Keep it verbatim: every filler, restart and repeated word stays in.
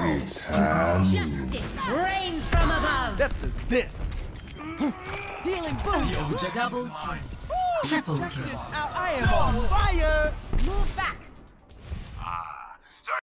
It's time. Justice reigns from above. Step to this. Healing boom. Double, triple kill. Now I am on fire. Move back.